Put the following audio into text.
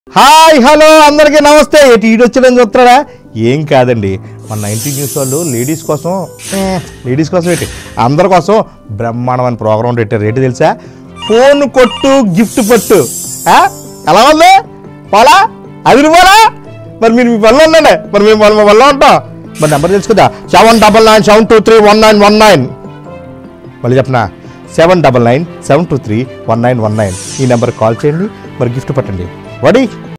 Hi hello అందరికీ నమస్తే. ఏంటి ఈడొచ్చడం చూస్తారా? ఏం కాదండి, మన 90 న్యూస్ వాళ్ళు లేడీస్ కోసం ఏంటి అందరి కోసం బ్రహ్మాండమైన ప్రోగ్రాం పెట్టారు. ఏంటి తెలుసా? ఫోన్ కొట్టు గిఫ్ట్ పట్టు. ఎలా ఉంది పోలా? అది పోలా? మరి మీరు మీ పనిలో ఉండండి, మరి మేము మా పనిలో ఉంటాం. మరి నెంబర్ తెలుసుకుందా? 7997231919. మళ్ళీ చెప్పనా? 7997231919. ఈ నెంబర్కి కాల్ చేయండి, మరి గిఫ్ట్ పట్టండి. వాడి